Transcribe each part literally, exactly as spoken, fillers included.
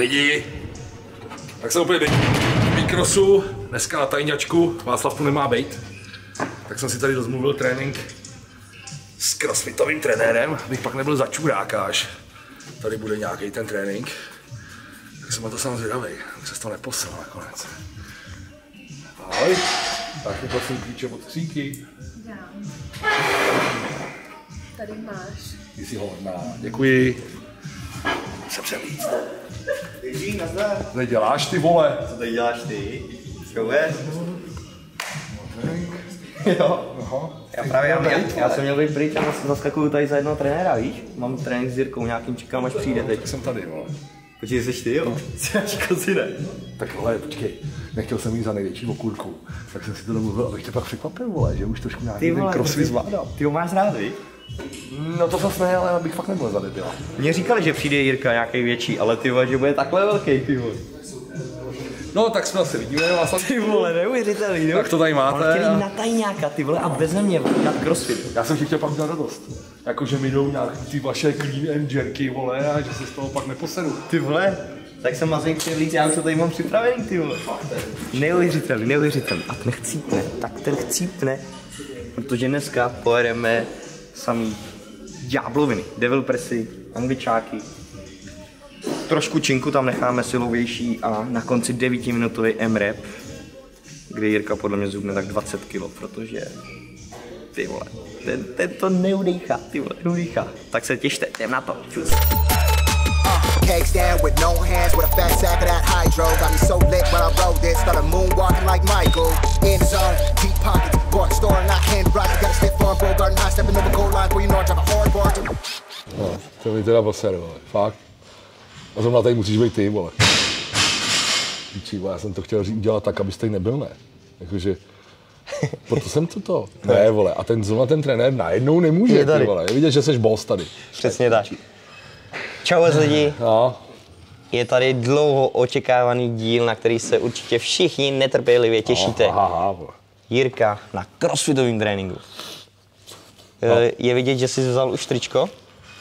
lidi, tak jsem opět v Mikrosu, dneska na tajňačku, Václav tu nemá bejt, tak jsem si tady rozmluvil trénink s crossfitovým trenérem, abych pak nebyl za čuráka, až tady bude nějaký ten trénink. Tak jsem na to samozřejmě zvědavej, abych se to neposlal nakonec. Ahoj, tak mi prosím klíče od kříky. Dám. Tady máš. Ty jsi hodná, děkuji. Jsem se víc. Děkuji, nazdar. Co tady děláš ty vole? Co tady děláš ty? Zkoušeš? Jo. Aha. Já právě, já, já, já jsem měl být pryč a zaskakuju tady za jednoho trenéra, víš? Mám trénink s Jirkou, nějakým čekám, až přijde teď. Tak jsem tady, vole. Počkej, jsi ty, jo? Jsi si ne? Tak vole, počkej, nechtěl jsem jít za největší okurku, tak jsem si to domluvil, abych tě pak překvapil, vole, že už trošku nějaký ten crossfit zvládal. Ty ho máš rád, víš? No to zase ne, ale abych fakt nebyl za debila. Mně říkali, že přijde Jirka nějaký větší, ale ty vole, že bude takhle velký, ty vole. No tak jsme asi vidíme, Václav. Ty vole, neuvěřitelný, jo? Tak to tady máte. On chtěl jít na tajňáka, ty vole, a beze mě dělat crossfit. Já jsem ti chtěl pak udělat radost. Jakože mi jdou nějaký ty vaše clean and jerky, vole, a že se z toho pak neposedu. Ty vole, tak jsem mazej chtěl říct, já co tady mám připravený, ty vole. Neuvěřitelný, neuvěřitelný. A ten chcípne, tak ten chcípne, protože dneska pojedeme samý ďábloviny, devil pressy, angličáky. Trošku činku tam necháme silovější a na konci devítiminutový M-rep, kde Jirka podle mě zhubne tak dvacet kilo, protože ty vole, ten, ten to neudýchá, ty vole, neudýchá. Tak se těšte, jdem na to, čus. Cakes down with no hands, with a fat sack of that hydro. Got me so lit when I rode this, started moonwalking like Michael. In the zone, deep pockets, bought store and I can't rock. Got a stiff arm, bro, garden high, stepping over goal line, where you know I drive a hard bar. No, to mi teda poseru, vole, fakt. A zrovna tady musíš být ty, vole. Píči, vole, já jsem to chtěl udělat tak, abys tady nebyl, ne? Jakože, proto jsem to to. Ne, vole, a ten zrovna ten trenér najednou nemůže, ty vole. Je vidět, že jsi boss tady. Přesně tak. Čau lidi. No. Je tady dlouho očekávaný díl, na který se určitě všichni netrpělivě těšíte. Aha, aha, Jirka na crossfitovém tréninku. No. Je vidět, že jsi vzal už tričko?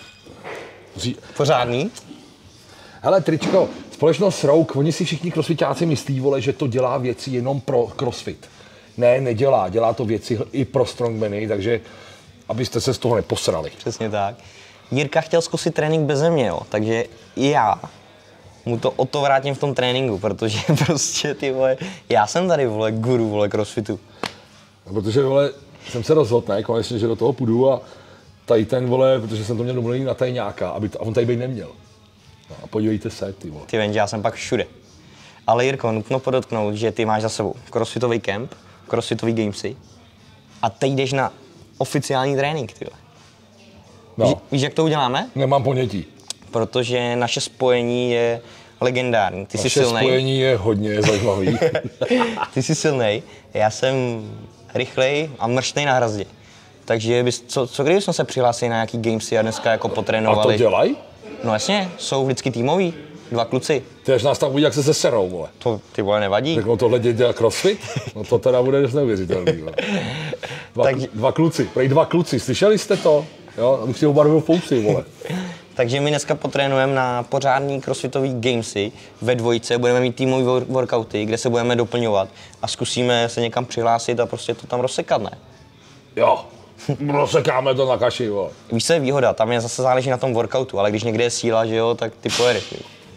Pořádný? Hele, tričko, společnost Rouk, oni si všichni crossfitáci myslí, vole, že to dělá věci jenom pro crossfit. Ne, nedělá, dělá to věci i pro strongmany, takže abyste se z toho neposrali. Přesně tak. Jirka chtěl zkusit trénink beze mě, jo, takže i já mu to o to vrátím v tom tréninku, protože prostě ty vole, já jsem tady, vole, guru, vole, crossfitu. No, protože, vole, jsem se rozhodl, ne, konečně, že do toho půjdu a tady ten, vole, protože jsem to měl domluvený na tajňáka, aby to, a on tady být neměl. No, a podívejte se, ty vole. Ty že já jsem pak všude. Ale Jirko, nutno podotknout, že ty máš za sebou crossfitový kemp, crossfitový gamesy a teď jdeš na oficiální trénink, ty vole. No. Víš, víš, jak to uděláme? Nemám ponětí. Protože naše spojení je legendární. Ty naše jsi silnej. Naše spojení je hodně zajímavý. Ty jsi silnej, já jsem rychlej a mrštnej na hrazdě. Takže bys, co, co kdybychom se přihlásili na nějaký gamesy a dneska jako potrénovali? A to dělají? No jasně, jsou vždycky týmoví, dva kluci. Ty až nás tam uvidí, jak se seserou, vole. To ty vole nevadí. Tak on tohle dělá crossfit? No to teda bude dost neuvěřitelný, vole. Dva, tak... dva kluci, prej dva kluci, slyšeli jste to? Jo, už si obarvil fousy, vole. Takže my dneska potrénujeme na pořádný crossfitový gamesy ve dvojce, budeme mít týmový workouty, kde se budeme doplňovat a zkusíme se někam přihlásit a prostě to tam rozsekat, ne? Jo, rozsekáme to na kaši, vole. Víš, co je výhoda, tam je zase záleží na tom workoutu, ale když někde je síla, že jo, tak ty pojedeš.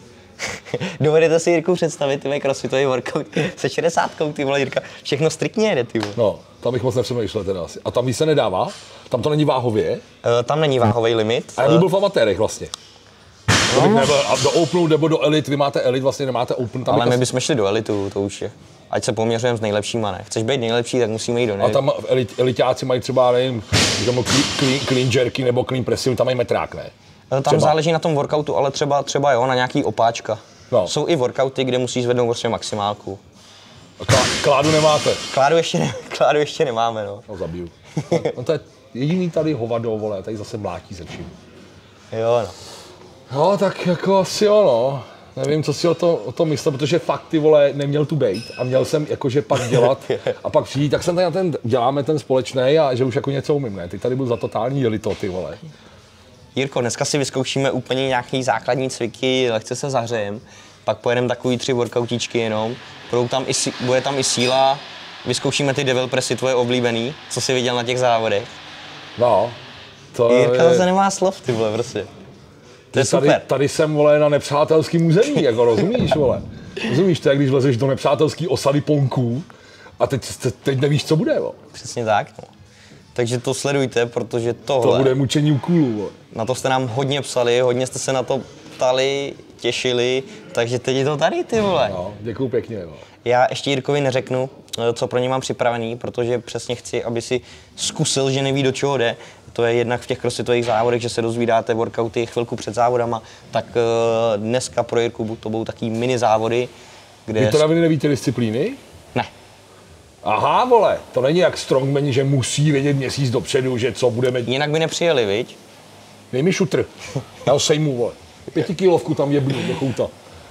Dovedete si, Jirku, představit, ty crossfitový workout se šedesátkou, ty vole, Jirka, všechno striktně jede, ty vole. No, tam bych moc nepřemýšlel teda asi. A tam víc se nedává? Tam to není váhově? Uh, tam není váhový limit. A já bych byl v amatérech vlastně. No. Bych nebyl, a do Openu nebo do Elit, vy máte Elit, vlastně nemáte Open. Tam ale my asi... bychom šli do Elitu, to už je. Ať se poměřujeme s nejlepšíma, ne? Chceš být nejlepší, tak musíme jít do nej. A tam elit, elitáci mají třeba, nevím, clean, clean jerky nebo clean pressy, tam mají metrák, ne? Tam třeba. Záleží na tom workoutu, ale třeba, třeba jo, na nějaký opáčka. No. Jsou i workouty, kde musíš zvednout prostě maximálku. A klá, kládu nemáte? Kládu ještě, ne, kládu ještě nemáme, no. No zabiju. No to je jediný tady hovado, vole, tady zase mlátí se vším. Jo, no. No, tak jako asi jo, no. Nevím, co si o to, o to myslel, protože fakt, ty vole, neměl tu bejt a měl jsem jakože pak dělat a pak přijít, tak jsem tady na ten, děláme ten společný a že už jako něco umím, ne? Ty tady byl za totální jelito, ty vole. Jirko, dneska si vyzkoušíme úplně nějaký základní cviky, lehce se zahřejem, pak pojedeme takový tři workoutičky jenom, budou tam i, bude tam i síla, vyzkoušíme ty devil pressy tvoje oblíbený, co jsi viděl na těch závodech. No, to Jirka je... zase nemá slov, ty vole, prostě. To je tady, super. Tady jsem, vole, na nepřátelským území, jako rozumíš, vole. Rozumíš, to je, když vlezeš do nepřátelský osady Ponků a teď, teď nevíš, co bude, vole. Přesně tak, no. Takže to sledujte, protože tohle... To bude mučení úkůlů, vole. Na to jste nám hodně psali, hodně jste se na to ptali, těšili, takže teď je to tady, ty vole. No, děkuju pěkně, vole. Já ještě Jirkovi neřeknu, co pro ně mám připravený, protože přesně chci, aby si zkusil, že neví, do čeho jde. To je jednak v těch crossfitových závodech, že se dozvídáte workouty chvilku před závodama, tak dneska pro Jirku to budou taky mini závody, kde... Vy teda vy nevíte disciplíny? Ne. Aha, vole, to není jak strongmani, že musí vědět měsíc dopředu, že co budeme... Jinak by nepřijeli, viď? Dej mi šutr, já ho sejmu, vole. Pětikilovku tam jebnu do kouta.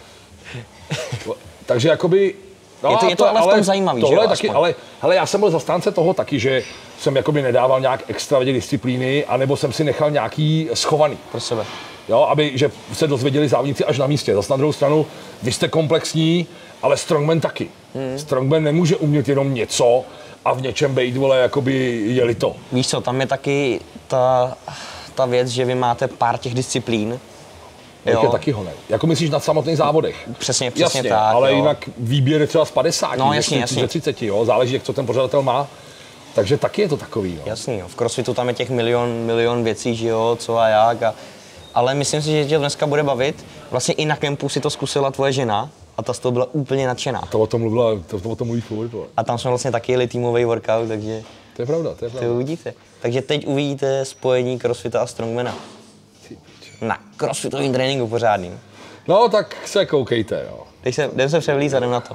Takže jakoby... No, je to, je to, to ale v tom zajímavý, tohle že jo, taky, ale hele, já jsem byl zastánce toho taky, že jsem jakoby nedával nějak extra vědět disciplíny, anebo jsem si nechal nějaký schovaný. Pro sebe. Jo, aby že se dozvěděli závodníci až na místě. Zas na druhou stranu, vy jste komplexní, ale strongman taky. Hmm. Strongman nemůže umět jenom něco a v něčem být, vole, jakoby jeli to. Víš co, tam je taky ta, ta věc, že vy máte pár těch disciplín. Jo. Je taky honej. Jako myslíš na samotných závodech? Přesně, přesně jasně, tak. Ale jo. Jinak výběr je třeba z padesáti, no, jasně, ze jasně. třiceti, jo? Záleží, jak co ten pořadatel má. Takže taky je to takový. Jo? Jasný, jo. V crossfitu tam je těch milion, milion věcí, že jo, co a jak. A, ale myslím si, že tě dneska bude bavit. Vlastně i na kempu si to zkusila tvoje žena a ta z toho byla úplně nadšená. To o tom mluvila, to, to o tom mluví furt. A tam jsme vlastně taky jeli týmový workout, takže... To je pravda, to je pravda. To uvidíte. Takže teď uvidíte spojení crossfita a strongmana. Na crossfitovým tréninku pořádným. No, tak se koukejte, jo. Teď se, jdem se převlít a jdem na to.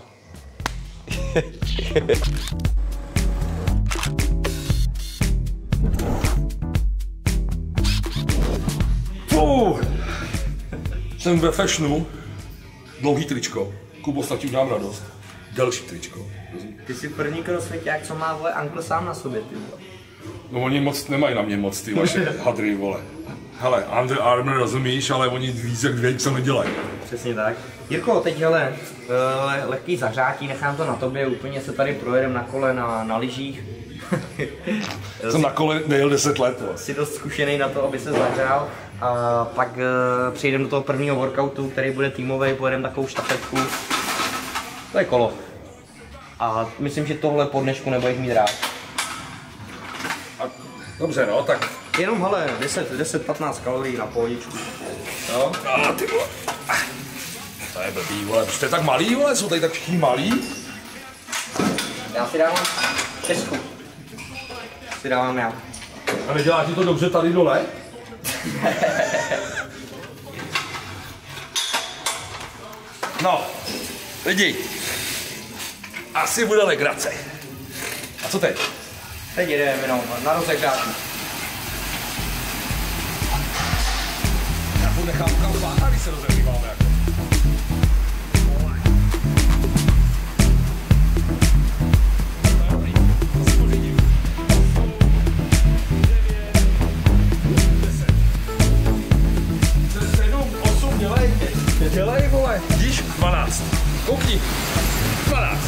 Fuh. Jsem ve fashionu, dlouhý tričko, Kubo, snad ti udělám radost, delší tričko. Ty jsi první crossfiták, co má vole ankle sám na sobě, ty vole. No oni moc nemají na mě moc, ty vaše hadry, vole. Hele, Under Armour rozumíš, ale oni víc jak dvě, co nedělají. Přesně tak. Jirko, teď hele, le, lehký zahřátí, nechám to na tobě, úplně se tady projedem na kole, na, na lyžích. Jsem na kole nejel deset let. Jsi dost zkušený na to, aby se zahřál. A pak uh, přejdeme do toho prvního workoutu, který bude týmový, pojedeme takovou štafetku. To je kolo. A myslím, že tohle po dnešku nebudeš mít rád. A, dobře, no, tak... Jenom hele, deset patnáct kalorií na pohodičku. Jo? A ty vole. To je blbý, vole, jste tak malý, vole, jsou tady tak všichni malí. Já si dávám Česku. Si dávám já. A nedělá ti to dobře tady dole? No, lidi, asi bude legrace. A co teď? Teď jdeme jenom na rozegrávku. Já furt nechám kalbát, a když se rozehříváme jako. Dělej, vole, vidíš? dvanáct. Koukni. dvanáct.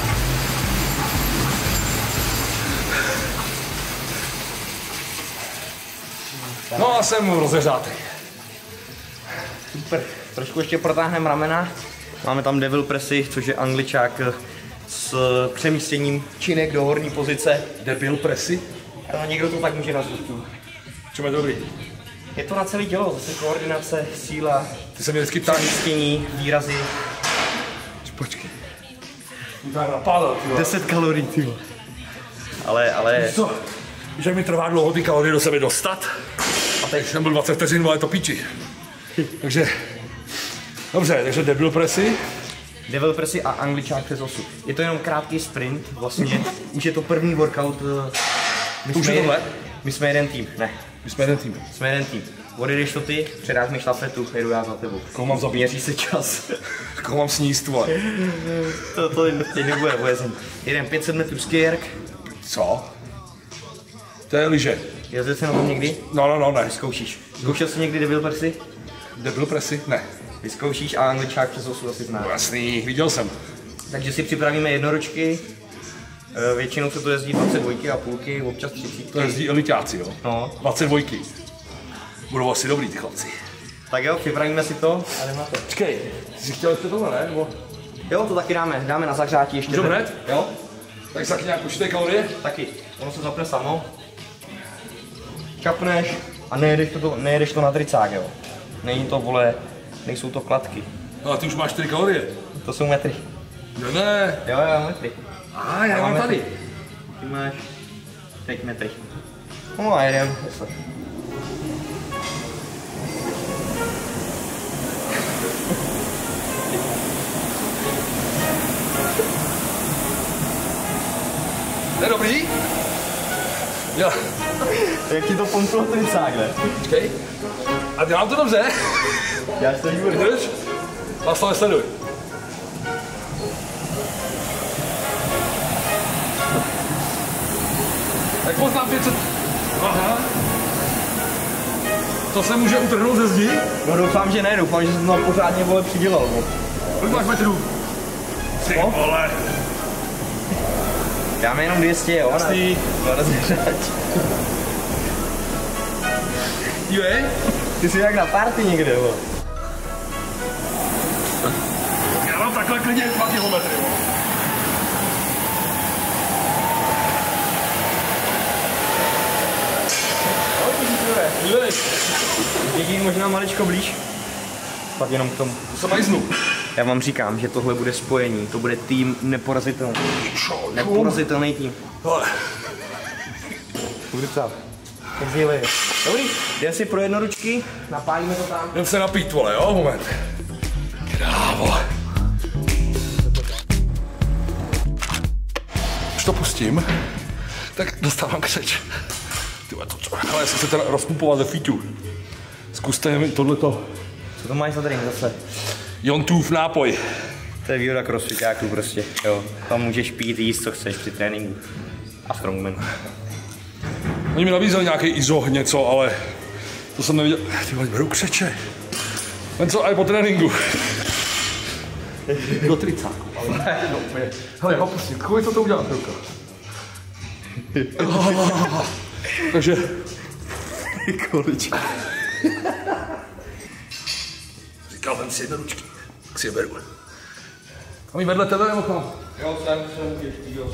No a jsem rozeřátej. Super. Trošku ještě protáhneme ramena. Máme tam devil pressy, což je angličák s přemístěním činek do horní pozice. Debil pressy? No, někdo to tak může nazvat. Čím je dobrý? Je to na celé tělo, zase koordinace, síla, Ty se mě vždycky ptáš. přemístění, výrazy. Počkej. Tak napádal, ty vole. deset kalorií, ty vole. Ale, ale... Co? Víš, jak mi trvá dlouho ty kalorie do sebe dostat? A teď jsem byl dvacet vteřin, ale to píči. Takže... Dobře, takže debil pressy. Devil pressy a angličák přes osu. Je to jenom krátký sprint, vlastně. Už je to první workout. My To už je jeden, tohle? my jsme jeden tým, ne. My jsme jeden tým. Jsme jeden tým. Odejdeš to ty, předáš mi štafetu, jedu já za tebou. Koho mám zabít? Měří se čas. Koho mám sníst, vole? to, to teď nebude ujezení. Jeden pět set metrů skierk. Co? To je lyže. Jezdil jsi na tom někdy? No, no, no, ne. Zkoušíš. Zkoušel jsi někdy devil pressy? Debil pressy? Ne. Vyzkoušíš a angličák přes osu asi znáš. Jasný, viděl jsem. Takže si připravíme jednoročky. Většinou se to jezdí dvacet dva a půlky, občas třicet. To jezdí elitáci, jo? No. dvacet dva. Budou asi dobrý ty chlapci. Tak jo, připravíme si to a jdeme na to. Počkej, jsi chtěl ještě tohle, ne? Nebo... Jo, to taky dáme, dáme na zahřátí ještě. Můžeme hned? Jo. Tak se taky nějak počítej kalorie? Taky, ono se zapne samo. Čapneš a nejedeš to, nejedeš to na tricák, jo. Není to, vole, nejsou to kladky. No a ty už máš čtyři kalorie. To jsou metry. Jo ne. Jo, jo, metry. A já mám tady. Ty máš teď metry. No a jedem. To je dobrý? Jo. Jak ti to pomklo tricák, ne? Počkej. A dělám to dobře? Já si to výborně. Vydrž? Václave, sleduj. Tak poznám pět set. Aha. To se může utrhnout ze zdi? No doufám, že ne, doufám, že jsem to pořádně, vole, přidělal. Bo. Kolik máš metrů? Ty vole. Dáme jenom dvě stě, jo? Jasný. Na rozhřát. Dívej. Ty jsi jak na party někde, jo? Já mám takhle klidně dva kilometry. Dívej. Jediný možná maličko blíž. Pak jenom k tomu. To se majznu. Já vám říkám, že tohle bude spojení, to bude tým neporazitelný. Neporazitelný tým. Hele. Bude co? Tak zjeli. Dobrý, jdem si pro jednoručky, napálíme to tam. Jdem se napít, vole, jo, moment. Krávo. Už to pustím, tak dostávám křeč. Tyhle, to co? Ale já jsem se teda rozpumpoval ze fíťu. Zkuste mi tohleto. Co to máš za drink zase? Jontův nápoj. To je výhoda crossfitáků prostě, jo. Tam můžeš pít, jíst, co chceš při tréninku. A strongman. Oni mi nabízeli nějaký izo, něco, ale to jsem neviděl. Ty vole, berou křeče. Jen co, aj po tréninku. Do tricáku, ale no, hele, já ho pustím, kolik to to udělám, chvilka. Oh, takže... Količ. Říkal jsem si jednoručky, tak si je beru. A my vedle tebe nebo kam? Jo, jsem, jsem těžký, jo.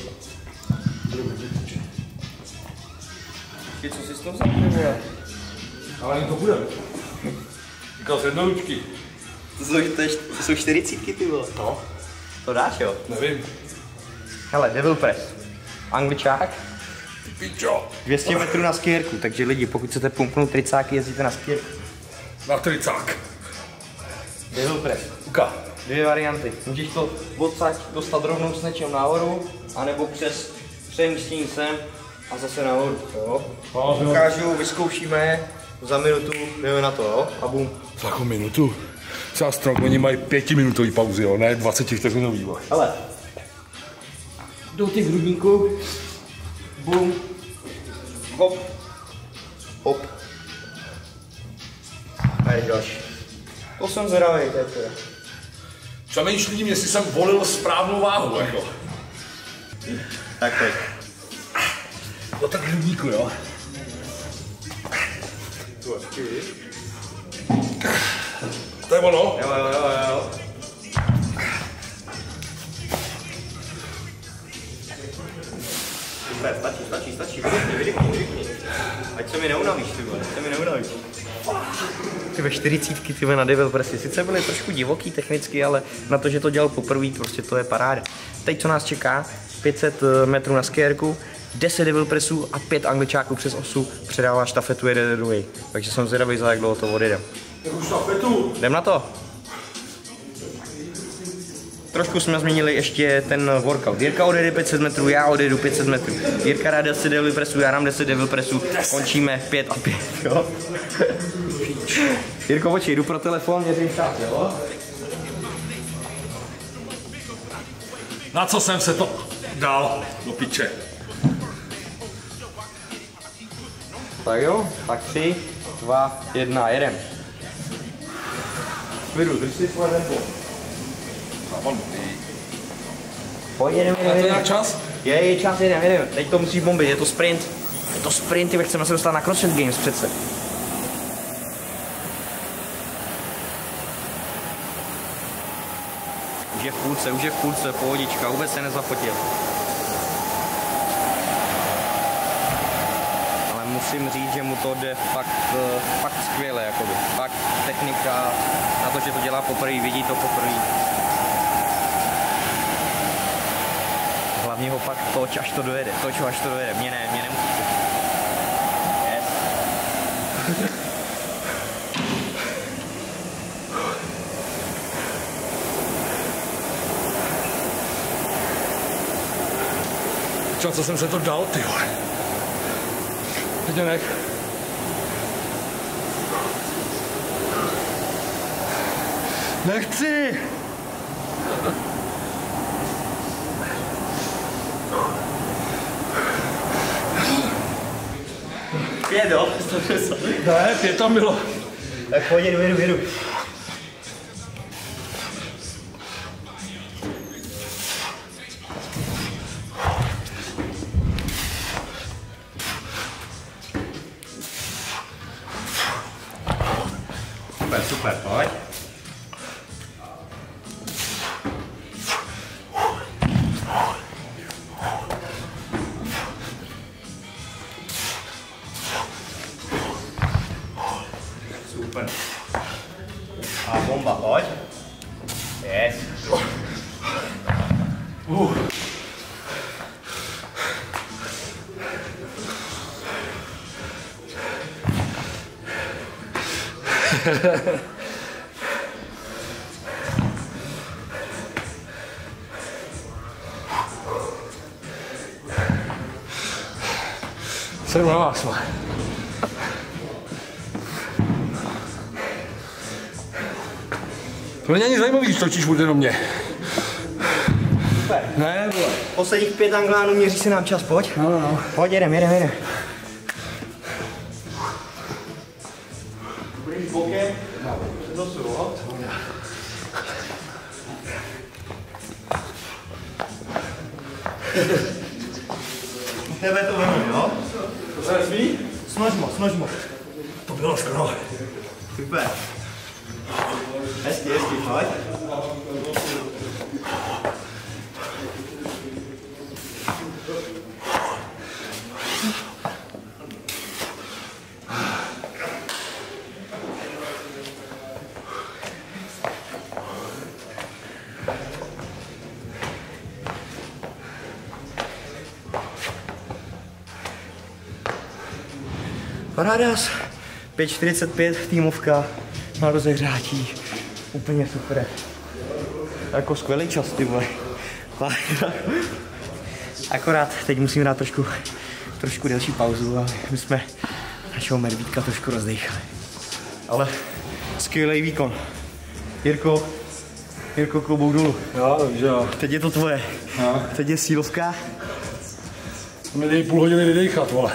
Ty, co jsi s tom zapněl? Ale ani to bude. Říkal jsi jednoručky. To jsou, to, je, to jsou čtyřicítky, ty vole. No. To dáš, jo? Nevím. Hele, Devil Press. Angličák. Ty pičo. dvě stě metrů na skierku, takže lidi, pokud chcete pumpnout tricáky, jezdíte na skierku. Na tricák. Devil Press. Uka. Dvě varianty. Můžeš to odsaď dostat rovnou s něčím nahoru, anebo přes přemístění sem a zase nahoru, jo? Ukážu, vyzkoušíme, za minutu jdeme na to, jo? A bum. Za jako minutu? Třeba strongmani mají pětiminutový pauzy, jo? Ne dvacetivteřinový. Hele. Do těch hrudníků. Bum. Hop. Hop. A jdeš další. To jsem zvědavý, to je teda. Přemýšlím, jestli jsem volil správnou váhu, jako. Tak teď. Do tak hrudníku, jo? To je ono? Jo, jo, jo, jo. Super, stačí, stačí, stačí, vydechni, vydechni, vydechni. Ať se mi neunavíš, ty vole, ať se mi neunavíš. Ty ve čtyřicítky, ty na Devil Pressy, sice byly trošku divoký technicky, ale na to, že to dělal poprvé, prostě to je paráda. Teď co nás čeká, pět set metrů na skierku, deset Devil Pressů a pět angličáků přes osu, předává štafetu jeden druhý. Takže jsem zvědavý, za jak dlouho to odjedem. Štafetu? Jdem na to. Trošku jsme změnili ještě ten workout. Jirka odjede pět set metrů, já odjedu pět set metrů. Jirka dá deset Devil Pressů, já dám deset Devil Pressů, končíme pět a pět, jo? Jirko, počkej, jdu pro telefon, měřím čas, jo? Na co jsem se to dal do piče? Tak jo, tak tři, dva, jedna, jedem. Vydu, drž si svoje tempo. Mám dobrý. Pojď, jedem, jedem, A to jedem. nějak čas? Je, je čas, jedem, jedem. Teď to musíš bombit, je to sprint. Je to sprint, ty chceme se dostat na CrossFit Games přece. Už je v půlce, už je v půlce, pohodička, vůbec se nezafotil. Ale musím říct, že mu to jde fakt, fakt skvěle, jakoby. Fakt technika, na to, že to dělá poprvé, vidí to poprvé. Hlavně ho pak toč, až to dojede, toč, až to dojede, mě ne, mě nemusíte. Yes. Čo, co jsem se to dal, ty vole. Teď nech. Nechci! Pět, jo? Ne, pět tam bylo. Tak pojď, jedu, jedu, jedu. Super, super, pojď. Super. A bomba, pojď. Yes. Uh. Jsem na vás, man. To není ani zajímavý, když točíš furt jenom mě. Super. Ne, vole. Posledních pět anglánů, měří se nám čas, pojď. No, no, no. Pojď, jedem, jedem, jedem. Budeš bokem, dosunout. Tebe to vemu, jo? To se nesmí? Snažmo, snažmo. To bylo skoro. Super. Hezky, hezky, pojď. Parádas. pět čtyřicet pět, týmovka na rozehřátí. Úplně super. Jako skvělý čas, ty vole. Akorát teď musím dát trošku, trošku delší pauzu a my jsme našeho medvídka trošku rozdechali. Ale skvělý výkon. Jirko, Jirko, klobouk dolů. Jo, že jo. Teď je to tvoje. No. Teď je sílovka. Mi dej půl hodiny vydechat, vole.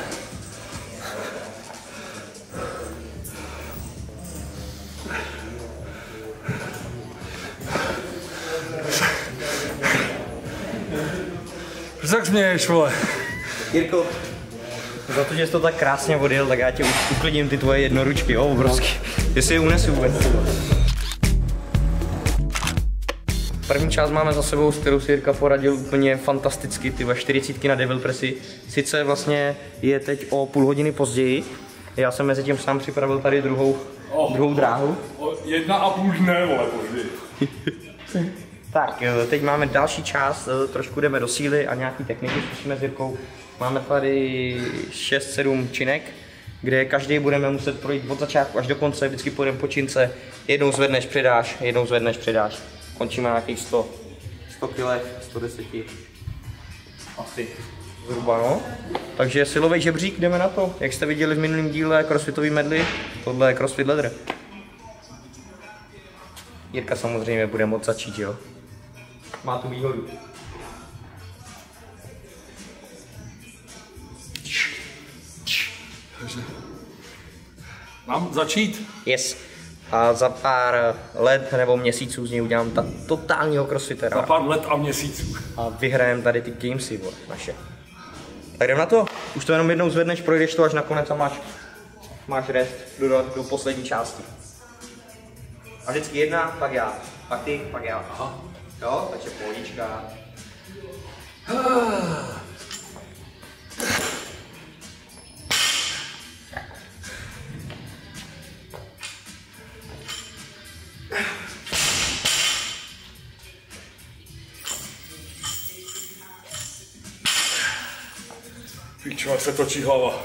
Proč tak směješ, vole? Jirko, za to, že jsi to tak krásně odjel, tak já tě uklidím ty tvoje jednoručky, jo, obrovský. Jestli je unesu vůbec. První část máme za sebou, s kterou si Jirka poradil úplně fantasticky, ty čtyřicítky na devil pressy. Sice vlastně je teď o půl hodiny později, já jsem mezi tím sám připravil tady druhou, oh, druhou dráhu. O, o jedna a půl dne, vole, později. Tak, teď máme další část, trošku jdeme do síly a nějaký techniky zkusíme s Jirkou. Máme tady šest sedm činek, kde každý budeme muset projít od začátku až do konce, vždycky půjdeme po čince, jednou zvedneš, přidáš, jednou zvedneš, přidáš. Končíme na nějakých sto, sto kilech, sto deset. Asi zhruba, no. Takže silový žebřík, jdeme na to. Jak jste viděli v minulém díle crossfitový medley, tohle je crossfit leather. Jirka samozřejmě bude moct začít, jo. Má tu výhodu. Mám začít? Yes. A za pár let nebo měsíců z něj udělám ta totálního crossfitera. Za pár let a měsíců. A vyhrajem tady ty gamesy, bo, naše. Tak jdem na to. Už to jenom jednou zvedneš, projdeš to až nakonec a máš, máš rest do, do poslední části. A vždycky jedna, pak já, pak ty, pak já. Aha. Jo, takže pohodička. Píčo, jak se točí hlava.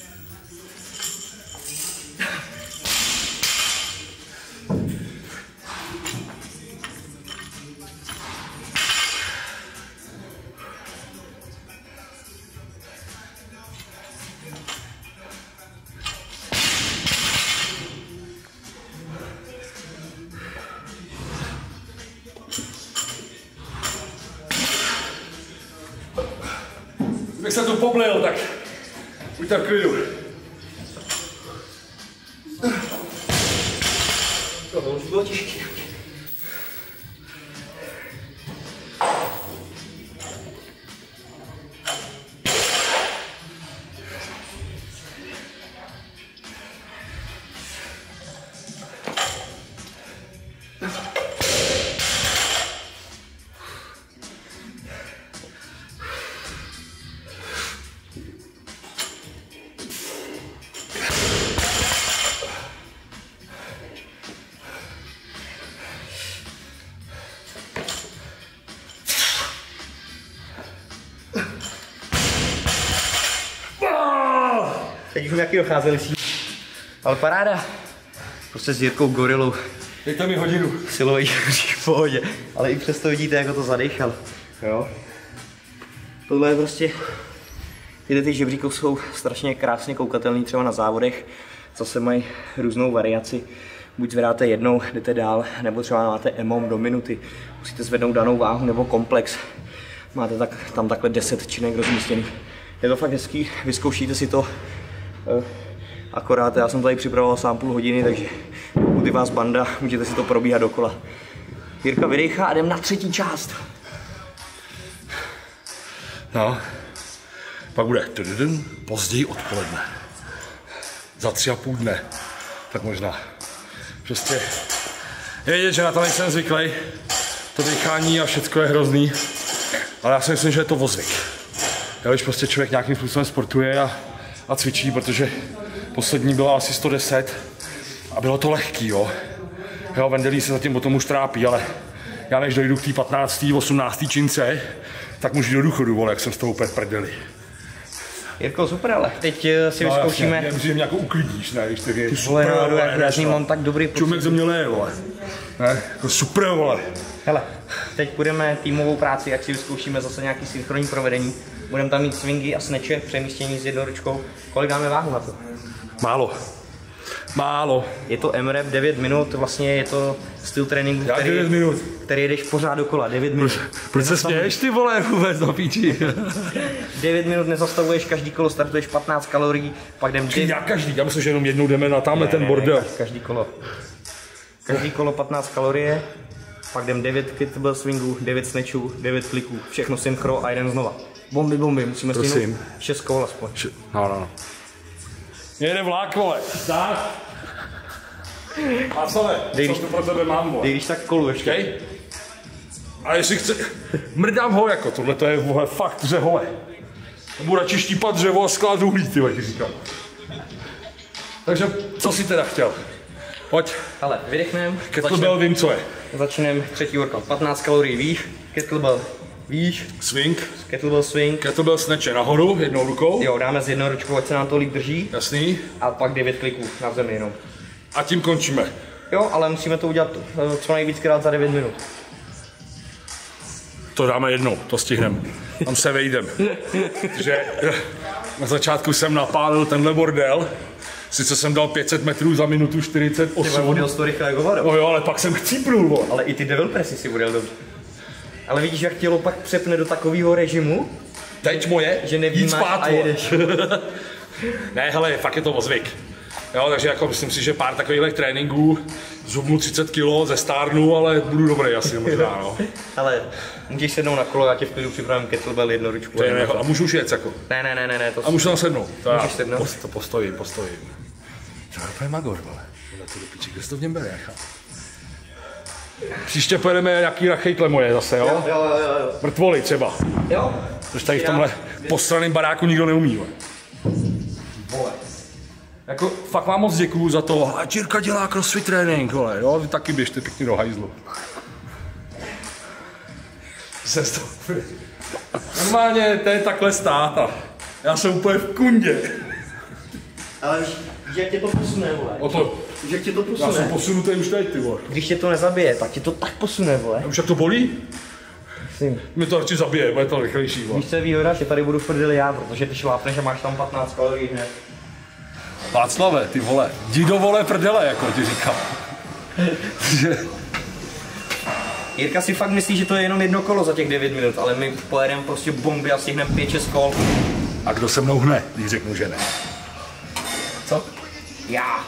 Kdybych se tu poblil, tak buďte v klidu. To už bylo těžké. Teď už mi jaký docházeli síly. Ale paráda. Prostě s Jirkou Gorilou. Dejte mi hodinu. Silový v pohodě. Ale i přesto vidíte, jako to zadechal. Jo. Tohle je prostě... Tyhle ty žebříky jsou strašně krásně koukatelný třeba na závodech. Zase mají různou variaci. Buď zvedáte jednou, jdete dál, nebo třeba máte emom do minuty. Musíte zvednout danou váhu nebo komplex. Máte tak, tam takhle deset činek rozmístěných. Je to fakt hezký, vyzkoušíte si to. Akorát já jsem tady připravoval sám půl hodiny, takže pokud je vás banda, můžete si to probíhat dokola. Jirka vydechá a jdem na třetí část. No, pak bude později odpoledne. Za tři a půl dne, tak možná. Prostě je vidět, že na to nejsem zvyklý. To dýchání a všecko je hrozný. Ale já si myslím, že je to ozvyk. Já, když prostě člověk nějakým způsobem sportuje a, a cvičí, protože poslední byla asi sto deset a bylo to lehký, jo. Jo, Vendelí se zatím o tom už trápí, ale já než dojdu k té patnácté osmnácté čince, tak můžu do důchodu, vole, jak jsem z toho úplně prdeli. Jirko, super, ale teď si no, vyzkoušíme. Já myslím, že mě jako uklidíš, ne, když tak je ty vole, no, já mám tak dobrý pocit. Čumek ze mě leje, vole. Ne, jako super, vole. Hele, teď budeme týmovou práci, jak si vyzkoušíme zase nějaký synchronní provedení. Budeme tam mít swingy a sneče, přemístění s jednou ručkou. Kolik dáme váhu na to? Málo. Málo. Je to M rep devět minut, vlastně je to styl tréninku, který, devět minut. který jedeš pořád dokola, devět minut. Proč se směješ ty vole vůbec do píči? devět minut nezastavuješ, každý kolo startuješ patnáct kalorií, pak jdem... Dev... Já každý, já myslím, že jenom jednou jdeme na tamhle ne, ten bordel. Ne, každý kolo. Každý kolo patnáct kalorie, pak jdem devět kettlebell swingů, devět snatchů, devět kliků, všechno synchro a jeden znova. Bomby, bomby, musíme stihnout šest kol aspoň. Š... No, no, no. Jede vlák, vole. Tak. Václave, co to pro tebe mám, vole? Dej, když tak kolu ještě. Okay. A jestli chce... Mrdám ho jako, tohle to je, vole, fakt dřehole. Budu radši štípat dřevo a skládat uhlí, ty ti říkám. Takže, co jsi teda chtěl? Pojď. Ale vydechnem. Kettlebell vím, co je. Začneme třetí workout. patnáct kalorií výš, kettlebell výš. Swing. Kettlebell swing. Kettlebell snatche nahoru, jednou rukou. Jo, dáme s jednou ručkou, ať se nám to líp drží. Jasný. A pak devět kliků na zemi jenom. A tím končíme. Jo, ale musíme to udělat co nejvíckrát za devět minut. To dáme jednou, to stihneme. Tam se vejdem. Že na začátku jsem napálil tenhle bordel. Sice jsem dal pět set metrů za minutu čtyřicet osm. Ty odjel to rychle jako voda. No jo, ale pak jsem chcípnul, bo. Ale i ty devil pressy si odjel dobře. Ale vidíš, jak tělo pak přepne do takového režimu, teď moje, že nevnímáš a jedeš. Ne, hele, fakt je to ozvyk. Jo, takže jako myslím si, že pár takových tréninků, zhubnu třicet kilo, zestárnu, ale budu dobrý asi možná, no. Ale můžeš sednout na kolo, já tě v klidu připravím kettlebell jednoručku. A můžu už jet jako? Ne, ne, ne, ne, ne. To a můžu tam sednout? To já sednout? Post, to postojím, postojím. To je úplně magor, vole. To do piči, kde jsi to v něm bere, nechám. Příště pojedeme nějaký rachejtle moje zase, jo? Jo, jo, jo, jo. Mrtvoli třeba. Jo. Což tady v tomhle posraném baráku nikdo neumí, vole. Vole. Jako fakt vám moc děkuju za to. A Jirka dělá crossfit trénink, vole, jo? Vy taky běžte pěkně do hajzlu. Normálně to je takhle stát a já jsem úplně v kundě. Ale víš, jak tě to posune, vole. O to. Víš, jak tě to posune. Já jsem posunutý už teď, ty vole. Když tě to nezabije, tak tě to tak posune, vole. A už jak to bolí? Myslím. Mě to radši zabije, bude to rychlejší, vole. Víš, co je výhoda, že tady budu v prdeli já, protože ty šlápneš a máš tam patnáct kalorií hned. Václave, ty vole, jdi do vole prdele, jako ti říkám. Jirka si fakt myslí, že to je jenom jedno kolo za těch devět minut, ale my pojedeme prostě bomby a stihneme pět šest kol. A kdo se mnou hne, když řeknu, že ne? Co? Já.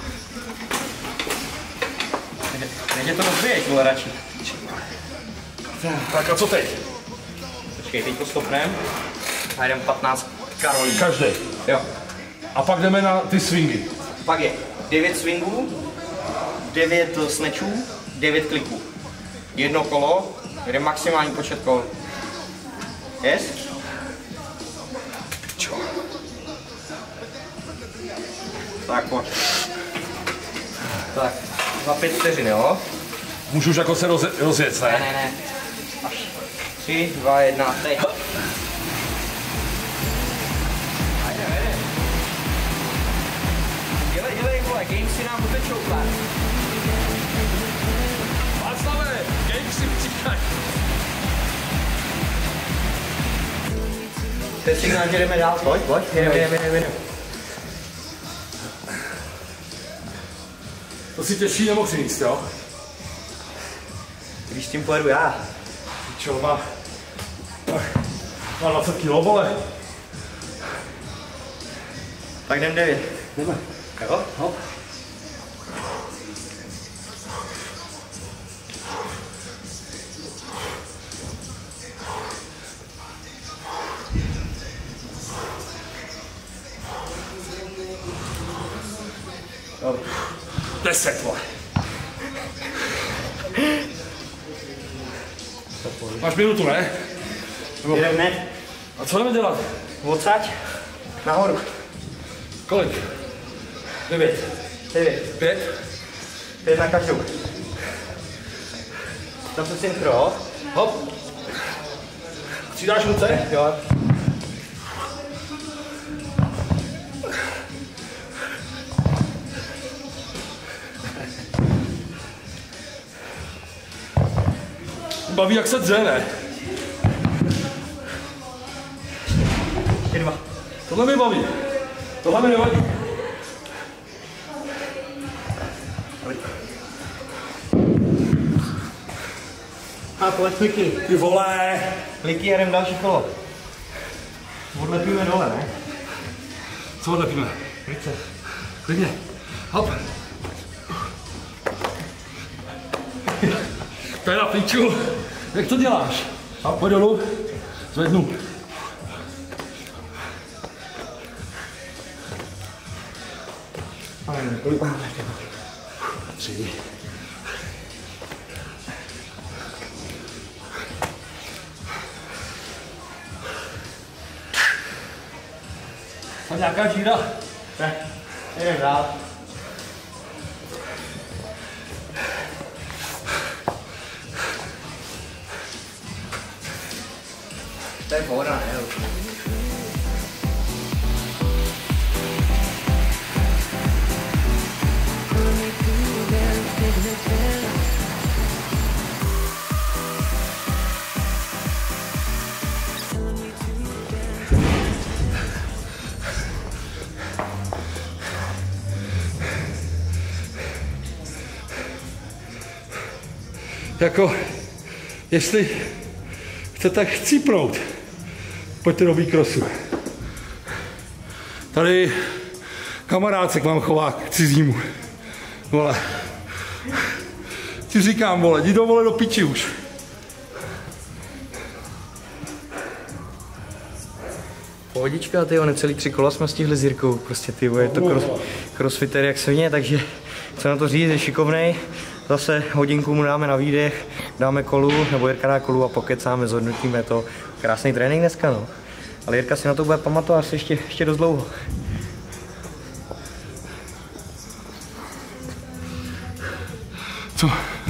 Takže to rozbiješ, vole, radši. Tak a co teď? Počkej, teď to stopneme a jdeme patnáct karolí. Každý. Jo. A pak jdeme na ty swingy. Pak je devět swingů, devět snatchů, devět kliků. Jedno kolo, kde maximální počet kol. Yes? Čo? Tak pojď. Tak, za pět vteřin, jo? Můžu už jako se roz, rozjet, ne? Ne, ne, ne. Až. Tři, dva, jedna, teď. Dělej, dělej, vole, game si nám utečou, plán. Václave, game si přijkaj. To je signál, že jdeme dál, pojď, pojď, jdeme, jdeme, jdeme. To si těžší nemohl říct, jo? Když s tím pojedu já. Čo, má, má dvacet kilo, vole. Tak jdem devět. Jdeme. Jo? Hop. Deset, vole. Máš minutu, ne? Nebo... Jdem, ne? A co jdeme dělat? Odsaď. Nahoru. Kolik? Devět. Devět. Pět. Pět na každou. Tam se synchro. Hop. Střídáš ruce? Jo. Baví, jak se dře, ne? Ještě dva. Tohle mi baví. Tohle mi nevadí. A pojď kliky. Ty vole. Kliky a jdem další kolo. Odlepíme dole, ne? Co odlepíme? Klice. Klidně. Hop. To je na píču. Jak to děláš? A pojď dolů. Zvednu. Kolik máme? Tři. A nějaká díra? Ne, jdem dál. To je pohoda, ne? Jako, jestli chcete chcípnout, pojďte do výkrosu. Tady Kamarád se k vám chová k cizímu. Vole. Ti říkám, vole, jdi do vole do piči už. Pohodička, tyjo, necelý tři kola jsme stihli s Jirkou, prostě tyjo, je to cross, crossfitter jak svině, takže co na to říct, je šikovnej. Zase hodinku mu dáme na výdech, dáme kolu, nebo Jirka dá kolu a pokecáme, zhodnotíme to. Krásný trénink dneska, no. Ale Jirka si na to bude pamatovat asi ještě, ještě dost dlouho. Co?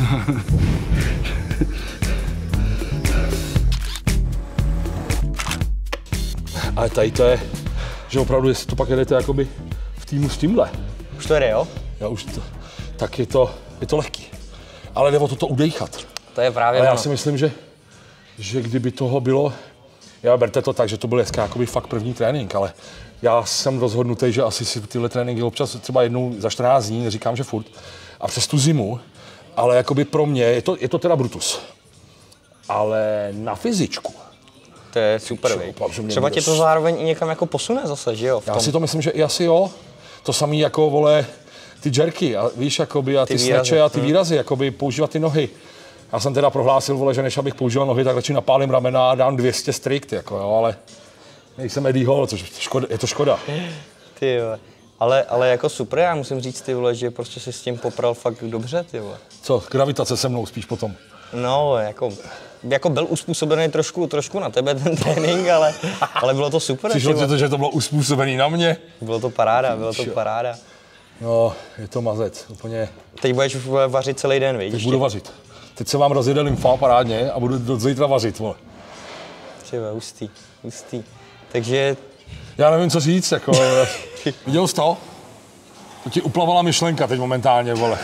Ale tady to je, že opravdu, jestli to pak jedete jakoby v týmu s tímhle. Už to jde, jo? Já už to, tak je to, je to lehký. Ale jde o to to udejchat. To je právě Ale já ono. si myslím, že, že kdyby toho bylo, já berte to tak, že to byl dneska jakoby fakt první trénink, ale já jsem rozhodnutý, že asi si tyhle tréninky občas třeba jednou za čtrnáct dní, neříkám, že furt, a přes tu zimu, ale jakoby pro mě, je to, je to teda Brutus, ale na fyzičku. To je super, Čo, víš. opravdu mě Třeba bude tě to zároveň i někam jako posune zase, že jo? V Já tom. si to myslím, že i asi jo. To samý jako, vole, ty jerky, a víš, jakoby, a ty, ty snače a ty výrazy, jakoby používat ty nohy. Já jsem teda prohlásil, vole, že než abych používal nohy, tak radši napálím ramena a dám dvě stě strikt, jako jo, ale nejsem Eddie Hall, což škoda, je to škoda. Ty jo. Ale, ale jako super, já musím říct, ty vole, že prostě si s tím popral fakt dobře, ty vole. Co, gravitace se mnou spíš potom? No, jako, jako byl uspůsobený trošku, trošku na tebe ten trénink, ale, ale bylo to super. Přišlo ti to, že to bylo uspůsobený na mě? Bylo to paráda, bylo to paráda. No, je to mazec, úplně. Teď budeš vařit celý den, víš? Teď budu vařit. Teď se vám rozjede lymfa parádně a budu do zítra vařit, vole. Třeba, hustý, hustý. Takže... Já nevím, co říct, jako, viděl jsi to? To ti uplavala myšlenka teď momentálně, vole.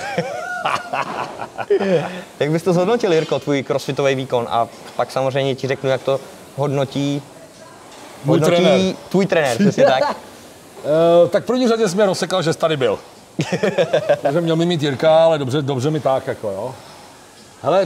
Jak bys to zhodnotil, Jirko, tvůj crossfitový výkon? A pak samozřejmě ti řeknu, jak to hodnotí, Můj hodnotí trenér. tvůj trenér, přesně tak? Uh, tak v první řadě jsi mě rozsekal, že jsi tady byl. Takže měl mi mít Jirka, ale dobře, dobře mi tak, jako jo. Hele,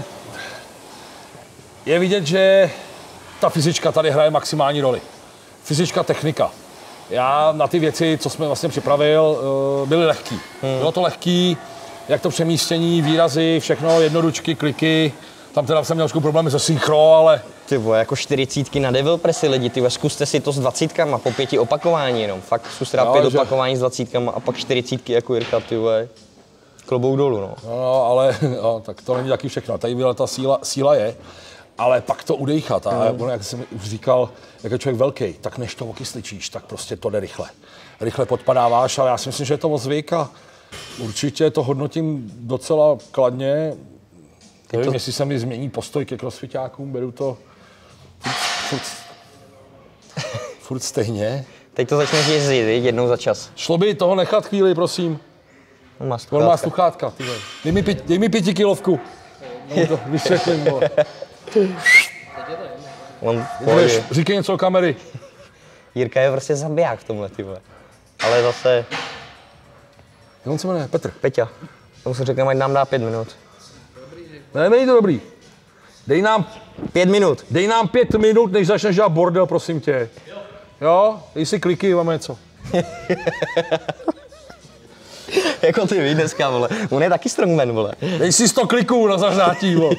je vidět, že ta fyzička tady hraje maximální roli. Fyzička, technika. Já na ty věci, co jsme vlastně připravil, uh, byly lehký. Hmm. Bylo to lehký, jak to přemístění, výrazy, všechno, jednodučky, kliky. Tam teda jsem měl trošku problémy se synchro, ale... Ty vole, jako čtyřicítky na devil pressy lidi, ty vole, zkuste si to s dvacítkama po pěti opakování jenom. Fakt zkuste dát pět že... opakování s dvacítkama a pak čtyřicítky jako Jirka, ty vole. Klobouk dolů, no. No, no ale no, tak to není taky všechno. Tady byla ta síla, síla je, ale pak to udejchat. A mm. jak jsem už říkal, jak je člověk velký, tak než to okysličíš, tak prostě to jde rychle. Rychle podpadáváš, ale já si myslím, že je to zvyk a určitě to hodnotím docela kladně. Nevím, to... jestli se mi změní postoj ke crossfitákům, beru to furt, furt, furt stejně. Teď to začneš jezdit, jednou za čas. Šlo by toho nechat chvíli, prosím. On má On sluchátka. má sluchátka, ty vole. Dej mi, pět, dej mi pětikilovku. No to vysvětlím, vole. On Jdeš, říkej něco o kamery. Jirka je prostě zabiják v tomhle, ty vole. Ale zase... Jak on se jmenuje? Petr. Peťa. Tomu se řekneme, ať nám dá pět minut. Ne, není to dobrý. Dej nám, Pět minut. dej nám pět minut, než začneš dělat bordel, prosím tě. Jo? Dej si kliky, máme něco. Jako ty víš dneska, vole. On je taky strongman, vole. Dej si sto kliků na zahrátí, vole.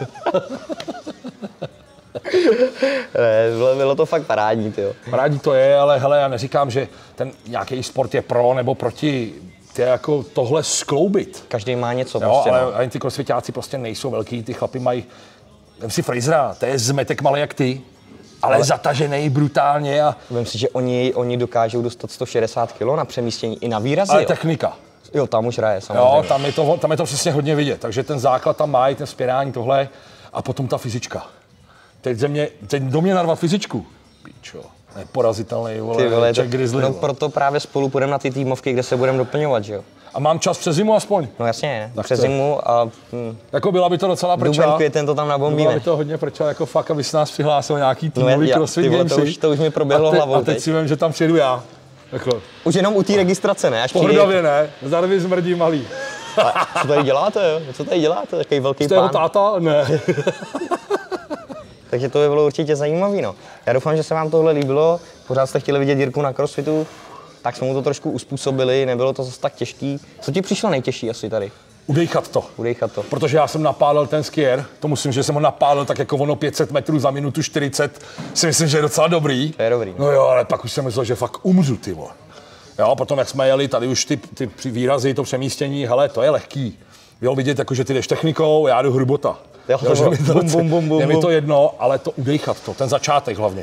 Ne, bylo, bylo to fakt parádní, tyjo. Parádní to je, ale hele, já neříkám, že ten nějaký sport je pro nebo proti. To je jako tohle skloubit. Každý má něco, Jo, prostě, ale no. ani ty crossfitáci prostě nejsou velký, ty chlapi mají, vem si Frasera, to je zmetek malý jak ty, ale, ale zatažený brutálně a... Vem si, že oni, oni dokážou dostat sto šedesát kilo na přemístění i na výrazy, Ale jo. technika. Jo, tam už hraje, samozřejmě. Jo, tam je, to, tam je to přesně hodně vidět, takže ten základ tam má, i ten spěrání, tohle, a potom ta fyzička. Teď, ze mě, teď do mě narvat fyzičku, píčo, neporazitelný, vole, Ty vole, Jack Grizzly. No proto právě spolu půjdeme na ty týmovky, kde se budeme doplňovat, že jo. A mám čas přes zimu aspoň. No jasně, ne? Tak Přes to- zimu a hm, Jako byla by to docela duben, prča. květen to tam Byla nabombíme. by to hodně prča, jako fakt, aby se nás přihlásil nějaký No, týmový já- crossfit ty vole, to gamesy. už- to už mi proběhlo a te, hlavou A teď teď. si vím, že tam přijedu já. Takhle. Už jenom u té registrace, ne? Až přijde- Pohrdavě ne, zarvy zmrdí malý. A co tady děláte, jo? Co tady děláte? Takový velký Jste jeho pán. táta? Ne. Takže to by bylo určitě zajímavý, no. Já doufám, že se vám tohle líbilo. Pořád jste chtěli vidět Jirku na crossfitu. tak jsme mu to trošku uspůsobili, nebylo to zase tak těžký. Co ti přišlo nejtěžší asi tady? Udejchat to. Udejchat to. Protože já jsem napálil ten skier, to musím, že jsem ho napálil tak jako ono pět set metrů za minutu čtyřicet, si myslím, že je docela dobrý. To je dobrý. No jo, ale pak už jsem myslel, že fakt umřu, ty vole. Jo, potom jak jsme jeli, tady už ty, ty výrazy, to přemístění, hele, to je lehký. Jo, vidět, jako, že ty jdeš technikou, já jdu hrubota. Jo, jo, že mi to, bum, bum, bum, bum, je mi to jedno, ale to udejchat to, ten začátek hlavně.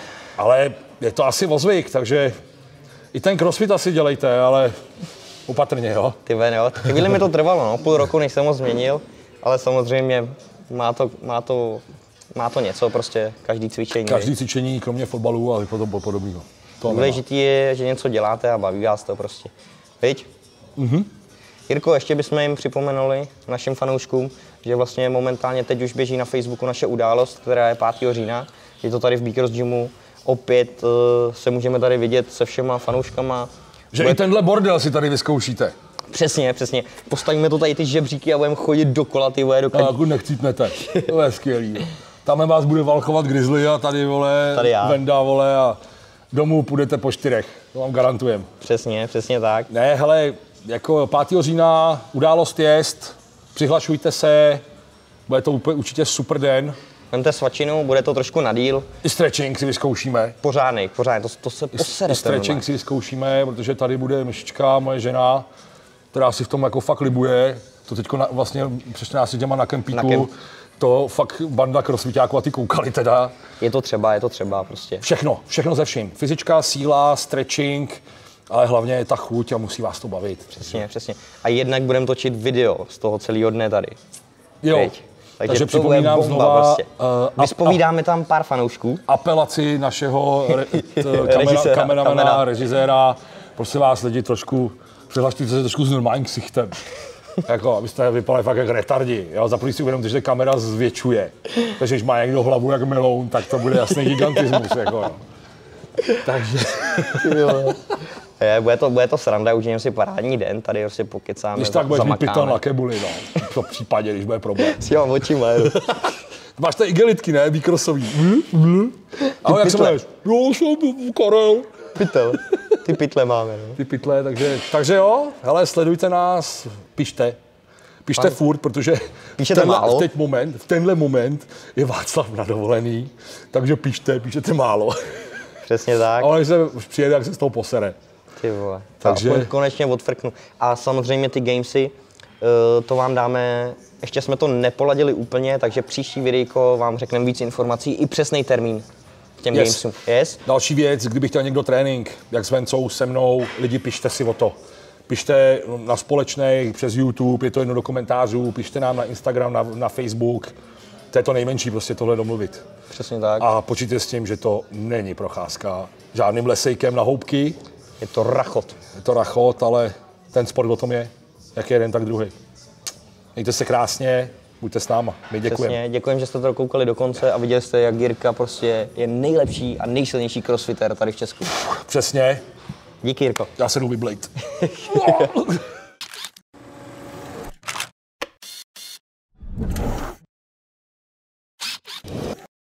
Ale je to asi ozvyk, takže i ten crossfit asi dělejte, ale opatrně, jo. Ty ven, jo. Chvíli mi to trvalo, no, půl roku, než jsem ho změnil, ale samozřejmě má to, má to, má to něco, prostě každý cvičení. Každý cvičení, kromě fotbalu a potom podobného. Důležitý je, že něco děláte a baví vás to prostě. Viď? Mhm. Jirko, ještě bychom jim připomenuli, našim fanouškům, že vlastně momentálně teď už běží na Facebooku naše událost, která je pátého října. Je to tady v Beakers Gymu. Opět uh, se můžeme tady vidět se všema fanouškama. Že Bude... i tenhle bordel si tady vyzkoušíte. Přesně, přesně. Postavíme to tady ty žebříky a budeme chodit dokola, ty vole, do kadí. No, nechcípnete. To je skvělý. Tam vás bude valchovat grizzly a tady, vole, tady já. Venda, vole, a domů půjdete po čtyřech. To vám garantujem. Přesně, přesně tak. Ne, hele, jako pátého října událost jest, přihlašujte se, bude to úplně určitě super den. Vemte svačinu, bude to trošku na díl. I stretching si vyzkoušíme. Pořádnej, pořádnej, to, to se poserete. I stretching si vyzkoušíme, protože tady bude Myšička, moje žena, která si v tom jako fakt libuje. To teďko na, vlastně před čtrnácti dněma na kempíku, na kemp. To fakt banda crossfitáků a ty koukali teda. Je to třeba, je to třeba prostě. Všechno, všechno ze vším. Fyzička, síla, stretching, ale hlavně je ta chuť a musí vás to bavit. Přesně, přesně. A jednak budeme točit video z toho celého dne tady. Jo. Teď. Takže, Takže to připomínám bomba, znova, prostě. uh, Vyspovídáme tam pár fanoušků. Apelaci našeho re, t, kamera, kameramana, režiséra. Prosím vás, lidi, trošku, přihlašte se trošku s normálním ksichtem. Jako, abyste vypadali fakt jak retardi. Jo? Za první si uvědomte, že kamera zvětšuje. Takže když má někdo hlavu jak meloun, tak to bude jasný gigantismus. Jako, no. Takže... Je, bude, to, bude to sranda, užijeme si parádní den, tady prostě pokecáme, když tak budeš mít pytel na kebuli, no. V tom případě, když bude problém. Si mám očima, jo. Máš tady igelitky, ne? Výkrosový. Ahoj, jak se jmenuješ? Jo, jsem Karel. Pytel. Ty pytle máme, no. Ty pytle, takže, takže jo, hele, sledujte nás, pište. Pište Pan. furt, protože v tenhle, v teď moment, v tenhle moment je Václav na dovolený, takže pište, píšete málo. Přesně tak. Ale když se už přijede, tak se z toho posere. Ty vole, takže konečně odfrknu. A samozřejmě ty gamesy, to vám dáme, ještě jsme to nepoladili úplně, takže příští videjko vám řekneme víc informací i přesný termín k těm yes. gamesům. Yes? Další věc, kdyby chtěl někdo trénink, jak s Vencou, se mnou, lidi, pište si o to. Pište na společných, přes YouTube, je to jedno do komentářů, pište nám na Instagram, na, na Facebook. To je to nejmenší, prostě tohle domluvit. Přesně tak. A počítejte s tím, že to není procházka žádným lesejkem na houbky. Je to rachot. Je to rachot, ale ten sport o tom je, jak je jeden, tak druhý. Mějte se krásně, buďte s náma. My děkujeme. Přesně, děkujeme, že jste to dokoukali do konce a viděli jste, jak Jirka prostě je nejlepší a nejsilnější crossfitter tady v Česku. Přesně. Díky, Jirko. Já se jdu vyblejt.